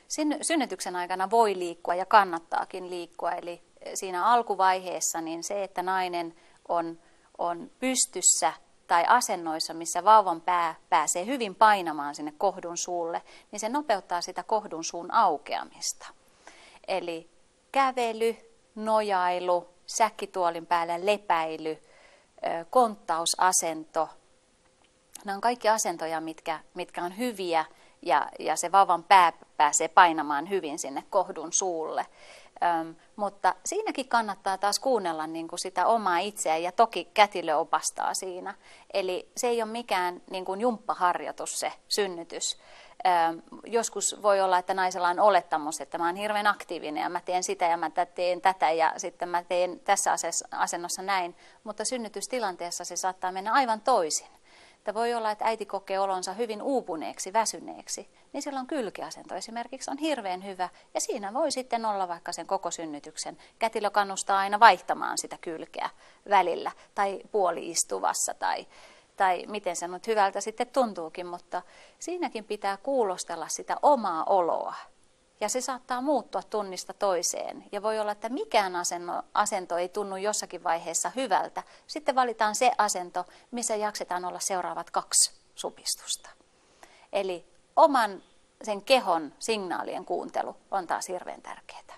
Synnytyksen aikana voi liikkua ja kannattaakin liikkua, eli siinä alkuvaiheessa niin se, että nainen on pystyssä tai asennoissa, missä vauvan pää pääsee hyvin painamaan sinne kohdun suulle, niin se nopeuttaa sitä kohdun suun aukeamista. Eli kävely, nojailu, säkkituolin päällä lepäily, konttausasento. Nämä on kaikki asentoja, mitkä on hyviä ja se vauvan pää pääsee painamaan hyvin sinne kohdun suulle. Mutta siinäkin kannattaa taas kuunnella niin kuin sitä omaa itseä ja toki kätilö opastaa siinä. Eli se ei ole mikään niin kuin jumppaharjoitus se synnytys. Joskus voi olla, että naisella on olettamus, että mä oon hirveän aktiivinen ja mä teen sitä ja mä teen tätä ja sitten mä teen tässä asennossa näin. Mutta synnytystilanteessa se saattaa mennä aivan toisin. Että voi olla, että äiti kokee olonsa hyvin uupuneeksi, väsyneeksi, niin silloin kylkiasento esimerkiksi on hirveän hyvä. Ja siinä voi sitten olla vaikka sen koko synnytyksen. Kätilö kannustaa aina vaihtamaan sitä kylkeä välillä tai puoli-istuvassa tai miten se nyt hyvältä sitten tuntuukin, mutta siinäkin pitää kuulostella sitä omaa oloa. Ja se saattaa muuttua tunnista toiseen. Ja voi olla, että mikään asento ei tunnu jossakin vaiheessa hyvältä. Sitten valitaan se asento, missä jaksetaan olla seuraavat 2 supistusta. Eli oman sen kehon signaalien kuuntelu on taas hirveän tärkeää.